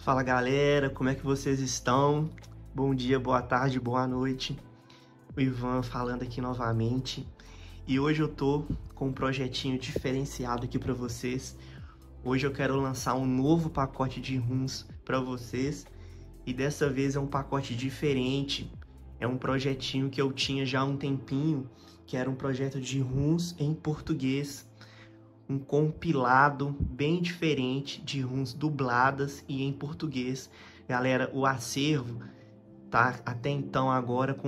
Fala galera, como é que vocês estão? Bom dia, boa tarde, boa noite. O Ivan falando aqui novamente. E hoje eu tô com um projetinho diferenciado aqui para vocês. Hoje eu quero lançar um novo pacote de runs para vocês. E dessa vez é um pacote diferente. É um projetinho que eu tinha já há um tempinho, que era um projeto de runs em português. Um compilado bem diferente de runs dubladas e em português. Galera, o acervo tá até então agora com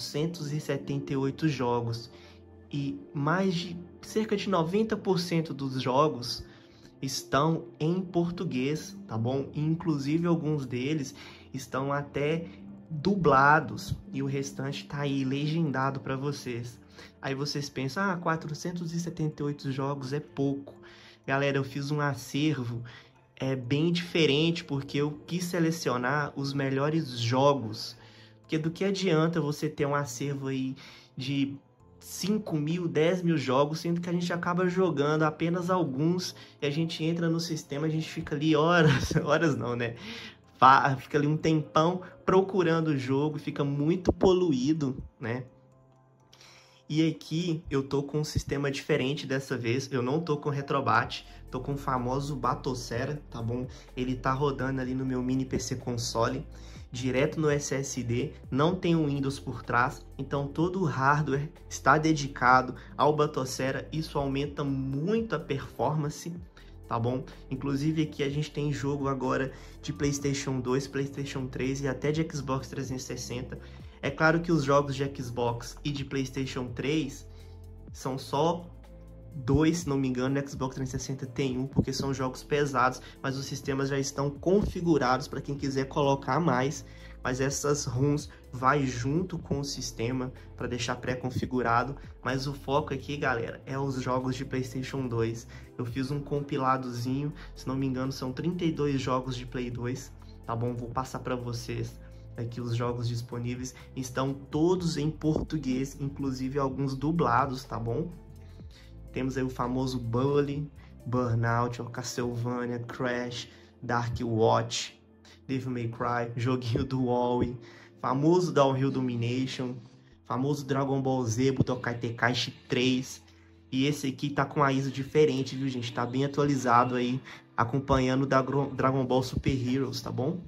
478 jogos e mais de cerca de 90% dos jogos estão em português, tá bom? E, inclusive alguns deles estão até dublados e o restante tá aí legendado para vocês. Aí vocês pensam, 478 jogos é pouco. Galera, eu fiz um acervo bem diferente porque eu quis selecionar os melhores jogos. Porque do que adianta você ter um acervo aí de 5 mil, 10 mil jogos, sendo que a gente acaba jogando apenas alguns e a gente entra no sistema, a gente fica ali horas, horas não, né? Fica ali um tempão procurando o jogo, fica muito poluído, né? E aqui eu tô com um sistema diferente dessa vez, eu não tô com Retrobat, tô com o famoso Batocera, tá bom? Ele tá rodando ali no meu mini PC console, direto no SSD, não tem um Windows por trás, então todo o hardware está dedicado ao Batocera, isso aumenta muito a performance, tá bom? Inclusive aqui a gente tem jogo agora de PlayStation 2, PlayStation 3 e até de Xbox 360. É claro que os jogos de Xbox e de PlayStation 3 são só dois, se não me engano, no Xbox 360 tem um, porque são jogos pesados, mas os sistemas já estão configurados para quem quiser colocar mais, mas essas ROMs vai junto com o sistema para deixar pré-configurado, mas o foco aqui, galera, é os jogos de PlayStation 2. Eu fiz um compiladozinho, se não me engano, são 32 jogos de Play 2, tá bom? Vou passar para vocês aqui os jogos disponíveis, estão todos em português, inclusive alguns dublados, tá bom? Temos aí o famoso Bully, Burnout, Castlevania, Crash, Dark Watch, Devil May Cry, joguinho do WoW, famoso Downhill Domination, famoso Dragon Ball Z, Budokai Tenkaichi 3, e esse aqui tá com a ISO diferente, viu gente? Tá bem atualizado aí, acompanhando da Dragon Ball Super Heroes, tá bom?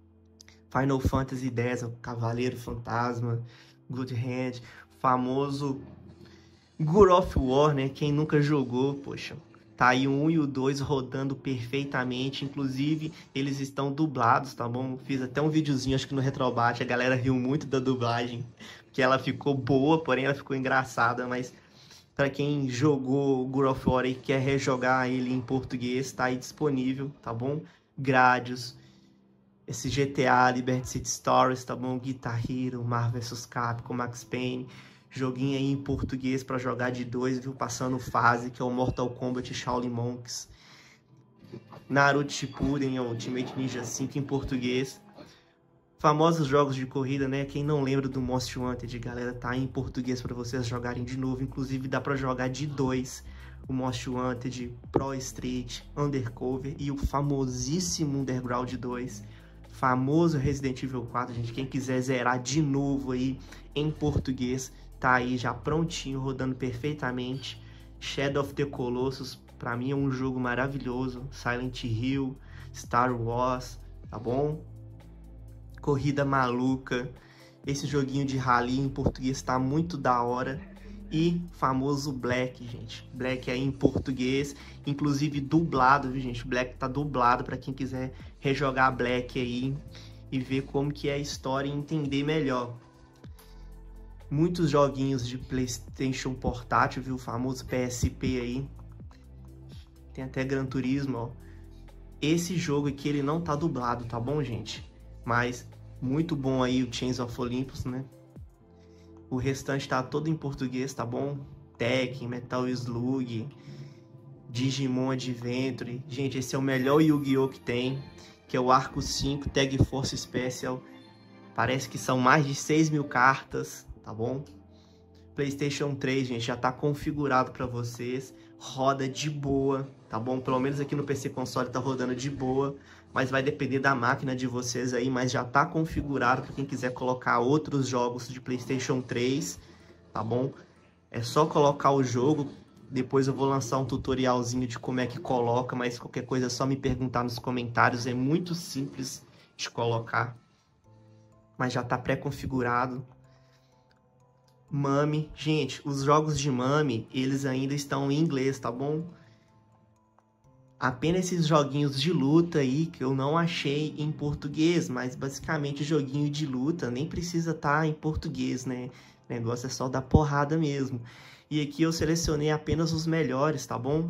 Final Fantasy X, o Cavaleiro Fantasma, Good Hand, famoso God of War, né? Quem nunca jogou, poxa, tá aí o 1 e o 2 rodando perfeitamente, inclusive eles estão dublados, tá bom? Fiz até um videozinho, acho que no Retrobat, a galera riu muito da dublagem, que ela ficou boa, porém ela ficou engraçada, mas para quem jogou God of War e quer rejogar ele em português, tá aí disponível, tá bom? Gradius, esse GTA, Liberty City Stories, tá bom? Guitar Hero, Marvel vs Capcom, Max Payne, joguinho aí em português para jogar de 2, viu? Passando fase, que é o Mortal Kombat Shaolin Monks. Naruto Shippuden, Ultimate Ninja 5 em português. Famosos jogos de corrida, né? Quem não lembra do Most Wanted, galera, tá aí em português para vocês jogarem de novo. Inclusive dá para jogar de 2. O Most Wanted, Pro Street, Undercover e o famosíssimo Underground 2. Famoso Resident Evil 4, gente. Quem quiser zerar de novo aí em português, tá aí já prontinho, rodando perfeitamente. Shadow of the Colossus, pra mim é um jogo maravilhoso. Silent Hill, Star Wars, tá bom? Corrida Maluca. Esse joguinho de rally em português tá muito da hora. E famoso Black, gente. Black aí em português, inclusive dublado, viu, gente? Black tá dublado para quem quiser rejogar Black aí e ver como que é a história e entender melhor. Muitos joguinhos de PlayStation portátil, viu? O famoso PSP aí. Tem até Gran Turismo, ó. Esse jogo aqui, ele não tá dublado, tá bom, gente? Mas muito bom aí o Chains of Olympus, né? O restante tá todo em português, tá bom? Tekken, Metal Slug, Digimon Adventure. Gente, esse é o melhor Yu-Gi-Oh! Que tem, que é o Arco 5 Tag Force Special. Parece que são mais de 6 mil cartas, tá bom? PlayStation 3, gente, já tá configurado para vocês. Roda de boa, tá bom? Pelo menos aqui no PC console tá rodando de boa. Mas vai depender da máquina de vocês aí. Mas já tá configurado para quem quiser colocar outros jogos de PlayStation 3, tá bom? É só colocar o jogo. Depois eu vou lançar um tutorialzinho de como é que coloca. Mas qualquer coisa é só me perguntar nos comentários. É muito simples de colocar. Mas já tá pré-configurado. Mami, gente, os jogos de Mami, eles ainda estão em inglês, tá bom? Apenas esses joguinhos de luta aí que eu não achei em português, mas basicamente joguinho de luta nem precisa estar em português, né? O negócio é só dar porrada mesmo. E aqui eu selecionei apenas os melhores, tá bom?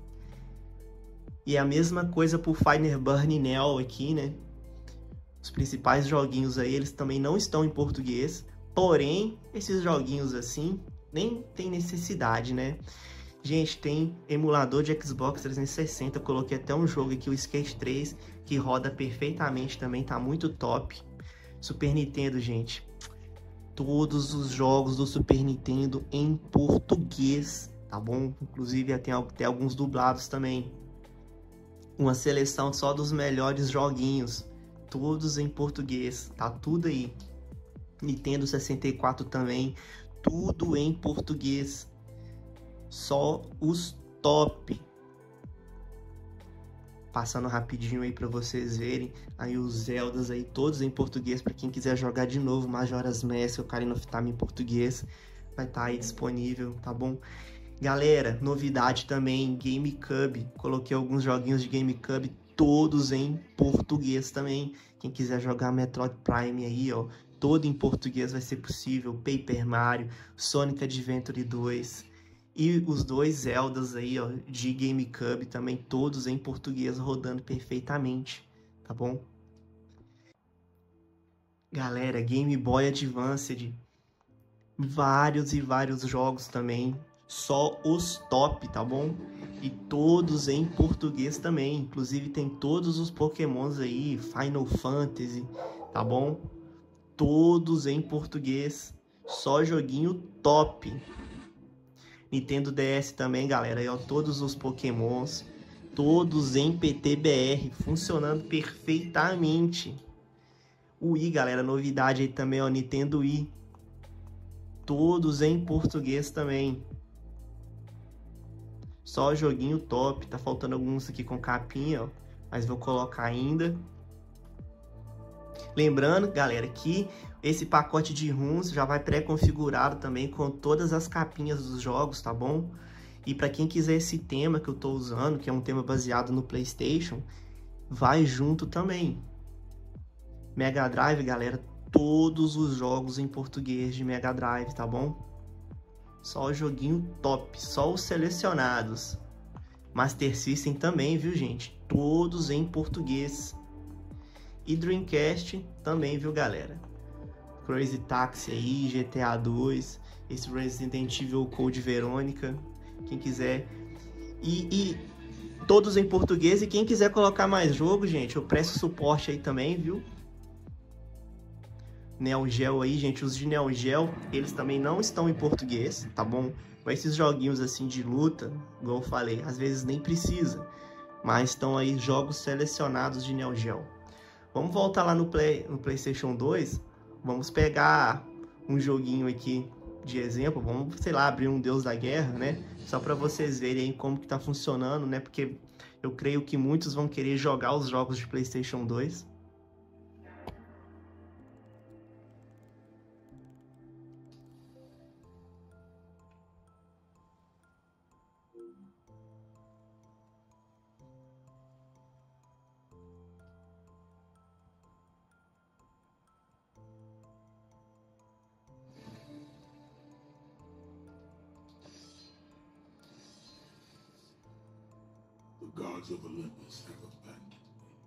E a mesma coisa pro Fire Burn Nell aqui, né? Os principais joguinhos aí, eles também não estão em português. Porém, esses joguinhos assim, nem tem necessidade, né? Gente, tem emulador de Xbox 360, eu coloquei até um jogo aqui, o Skate 3, que roda perfeitamente também, tá muito top. Super Nintendo, gente, todos os jogos do Super Nintendo em português, tá bom? Inclusive tem até alguns dublados também. Uma seleção só dos melhores joguinhos, todos em português, tá tudo aí. Nintendo 64 também, tudo em português. Só os top. Passando rapidinho aí para vocês verem. Aí os Zeldas aí, todos em português. Para quem quiser jogar de novo, Majora's Mask, Ocarina of Time em português. Vai estar aí disponível, tá bom? Galera, novidade também, GameCube. Coloquei alguns joguinhos de GameCube, todos em português também. Quem quiser jogar Metroid Prime aí, ó, todo em português vai ser possível. Paper Mario, Sonic Adventure 2... E os dois Zeldas aí, ó, de GameCube também, todos em português, rodando perfeitamente, tá bom? Galera, Game Boy Advance, vários e vários jogos também, só os top, tá bom? E todos em português também, inclusive tem todos os Pokémons aí, Final Fantasy, tá bom? Todos em português, só joguinho top. Nintendo DS também, galera, aí, ó, todos os Pokémons, todos em PTBR, funcionando perfeitamente. O Wii, galera, novidade aí também, ó, Nintendo Wii, todos em português também. Só joguinho top, tá faltando alguns aqui com capinha, ó, mas vou colocar ainda. Lembrando, galera, que esse pacote de ROMs já vai pré-configurado também com todas as capinhas dos jogos, tá bom? E para quem quiser esse tema que eu tô usando, que é um tema baseado no PlayStation, vai junto também. Mega Drive, galera, todos os jogos em português de Mega Drive, tá bom? Só o joguinho top, só os selecionados. Master System também, viu, gente? Todos em português. E Dreamcast também, viu, galera? Crazy Taxi aí, GTA 2, esse Resident Evil Code Verônica, quem quiser. E todos em português, e quem quiser colocar mais jogo, gente, eu presto suporte aí também, viu? Neo Geo aí, gente, os de Neo Geo, eles também não estão em português, tá bom? Com esses joguinhos assim de luta, igual eu falei, às vezes nem precisa, mas estão aí jogos selecionados de Neo Geo. Vamos voltar lá no PlayStation 2, vamos pegar um joguinho aqui de exemplo, vamos, sei lá, abrir um Deus da Guerra, né? Só para vocês verem como que tá funcionando, né? Porque eu creio que muitos vão querer jogar os jogos de PlayStation 2. The gods of Olympus have abandoned me.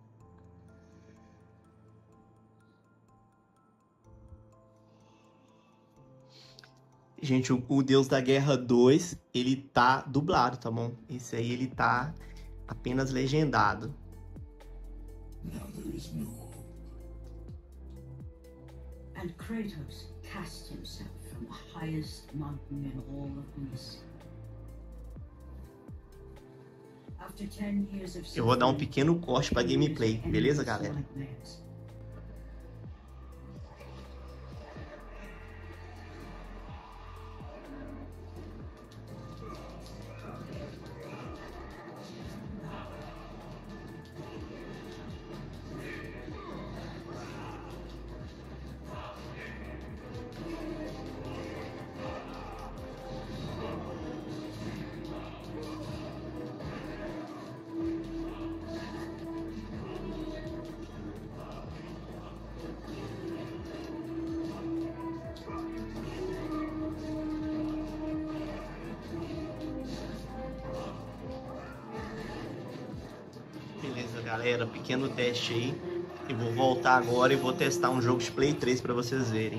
Gente, o Deus da Guerra 2, ele tá dublado, tá bom? Esse aí ele tá apenas legendado. Now there is no hope. An And Kratos cast himself from the highest mountain in all of Greece. After 10 years of Eu vou dar um pequeno corte para gameplay, beleza, galera? Beleza, galera, pequeno teste aí. Eu vou voltar agora e vou testar um jogo de Play 3 para vocês verem.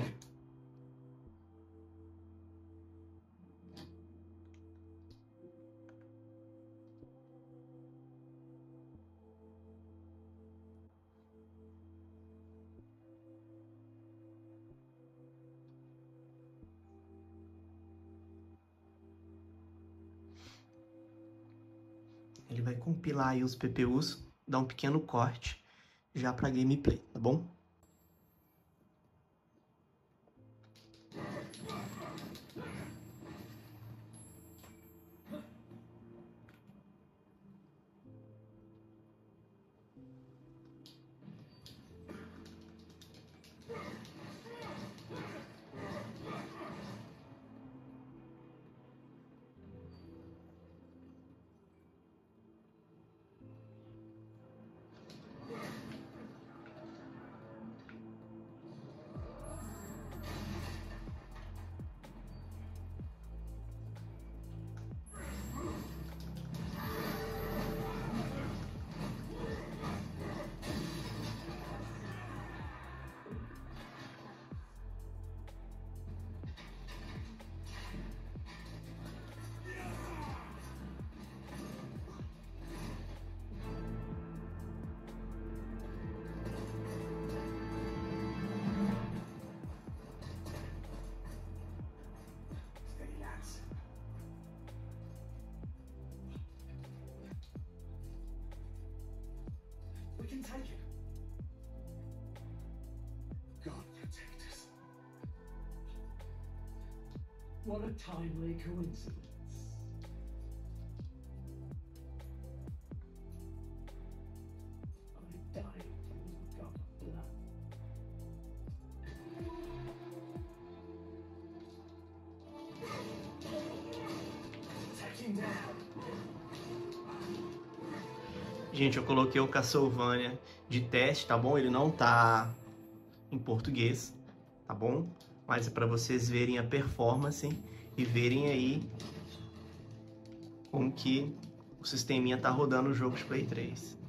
Ele vai compilar aí os PPUs, dar um pequeno corte já para gameplay, tá bom? We can take it. God protect us. What a timely coincidence. I died from a drop of blood. Take him down. Gente, eu coloquei o Castlevania de teste, tá bom? Ele não tá em português, tá bom? Mas é para vocês verem a performance e verem aí como que o sisteminha tá rodando o jogo de Play 3.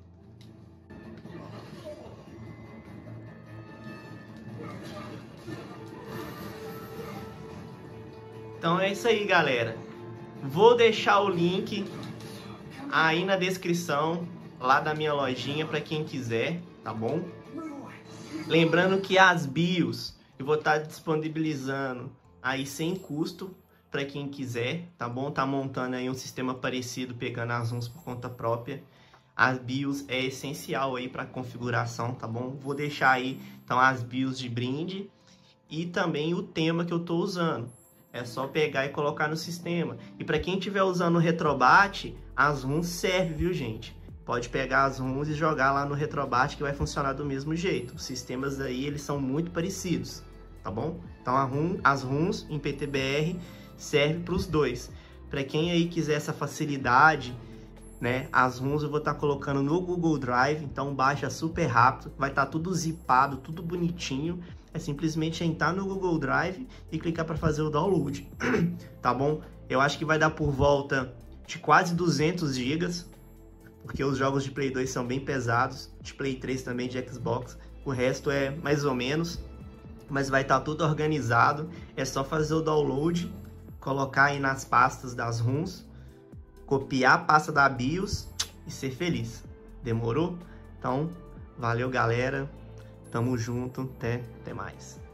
Então é isso aí, galera. Vou deixar o link aí na descrição, lá da minha lojinha, para quem quiser, tá bom? Lembrando que as BIOS eu vou estar disponibilizando aí sem custo para quem quiser, tá bom? Tá montando aí um sistema parecido, pegando as ROMs por conta própria. As BIOS é essencial aí para configuração, tá bom? Vou deixar aí, então, as BIOS de brinde e também o tema que eu tô usando. É só pegar e colocar no sistema. E para quem estiver usando o Retrobat, as ROMs servem, viu, gente? Pode pegar as ROMs e jogar lá no Retrobat que vai funcionar do mesmo jeito. Os sistemas aí, eles são muito parecidos, tá bom? Então as ROMs em PTBR servem para os dois. Para quem aí quiser essa facilidade, né? As ROMs eu vou estar colocando no Google Drive, então baixa super rápido, vai estar tudo zipado, tudo bonitinho. É simplesmente entrar no Google Drive e clicar para fazer o download, tá bom? Eu acho que vai dar por volta de quase 200 GB, porque os jogos de Play 2 são bem pesados, de Play 3 também, de Xbox. O resto é mais ou menos, mas vai estar tudo organizado. É só fazer o download, colocar aí nas pastas das ROMs, copiar a pasta da BIOS e ser feliz. Demorou? Então, valeu, galera. Tamo junto, até mais.